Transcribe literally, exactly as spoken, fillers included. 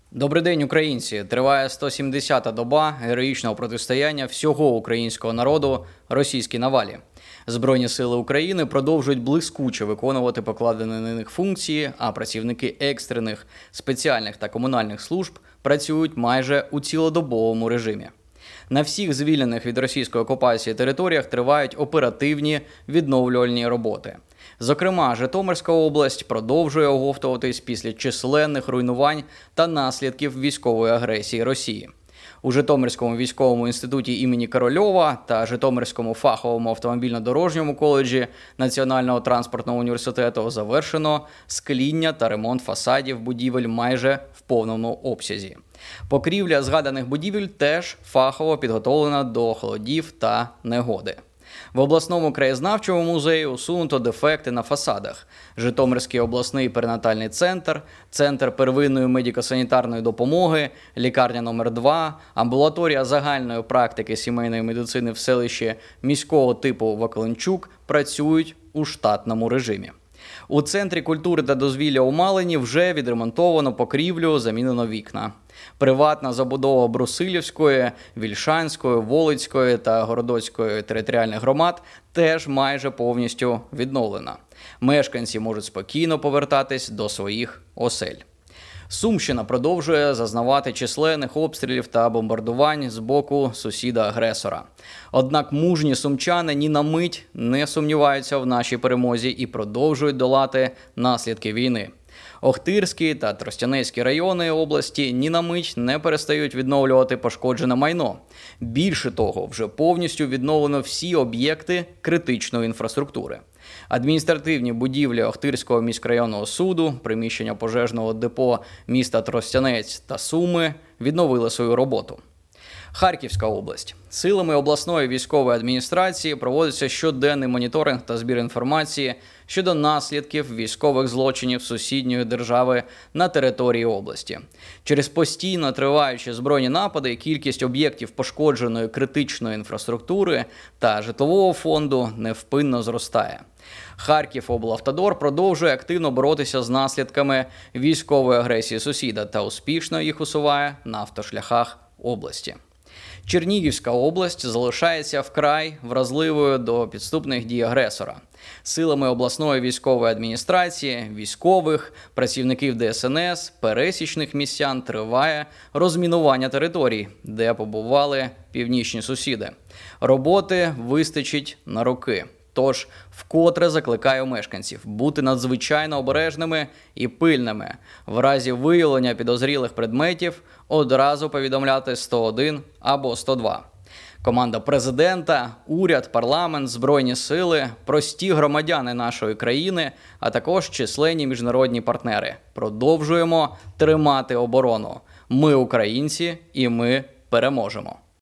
Добрий день, українці! Триває сто сімдесята доба героїчного протистояння всього українського народу російській навалі. Збройні сили України продовжують блискуче виконувати покладені на них функції, а працівники екстрених, спеціальних та комунальних служб працюють майже у цілодобовому режимі. На всіх звільнених від російської окупації територіях тривають оперативні відновлювальні роботи. Зокрема, Житомирська область продовжує оговтуватись після численних руйнувань та наслідків військової агресії Росії. У Житомирському військовому інституті імені Корольова та Житомирському фаховому автомобільно-дорожньому коледжі Національного транспортного університету завершено скління та ремонт фасадів будівель майже в повному обсязі. Покрівля згаданих будівель теж фахово підготовлена до холодів та негоди. В обласному краєзнавчому музеї усунуто дефекти на фасадах. Житомирський обласний перинатальний центр, Центр первинної медико-санітарної допомоги, лікарня номер два, амбулаторія загальної практики сімейної медицини в селищі міського типу Ваколенчук працюють у штатному режимі. У Центрі культури та дозвілля у Малині вже відремонтовано покрівлю, замінено вікна. Приватна забудова Брусилівської, Вільшанської, Волицької та Городоцької територіальних громад теж майже повністю відновлена. Мешканці можуть спокійно повертатись до своїх осель. Сумщина продовжує зазнавати численних обстрілів та бомбардувань з боку сусіда-агресора. Однак мужні сумчани ні на мить не сумніваються в нашій перемозі і продовжують долати наслідки війни. Охтирський та Тростянецький райони області ні на мить не перестають відновлювати пошкоджене майно. Більше того, вже повністю відновлено всі об'єкти критичної інфраструктури. Адміністративні будівлі Охтирського міськрайонного суду, приміщення пожежного депо міста Тростянець та Суми відновили свою роботу. Харківська область. Силами обласної військової адміністрації проводиться щоденний моніторинг та збір інформації щодо наслідків військових злочинів сусідньої держави на території області. Через постійно триваючі збройні напади кількість об'єктів пошкодженої критичної інфраструктури та житлового фонду невпинно зростає. Харківоблавтодор продовжує активно боротися з наслідками військової агресії сусіда та успішно їх усуває на автошляхах області. Чернігівська область залишається вкрай вразливою до підступних дій агресора. Силами обласної військової адміністрації, військових, працівників Де Ес Ен Ес, пересічних містян триває розмінування територій, де побували північні сусіди. Роботи вистачить на роки. Тож, вкотре закликаю мешканців бути надзвичайно обережними і пильними. В разі виявлення підозрілих предметів одразу повідомляти сто один або сто два. Команда президента, уряд, парламент, Збройні сили, прості громадяни нашої країни, а також численні міжнародні партнери. Продовжуємо тримати оборону. Ми українці і ми переможемо.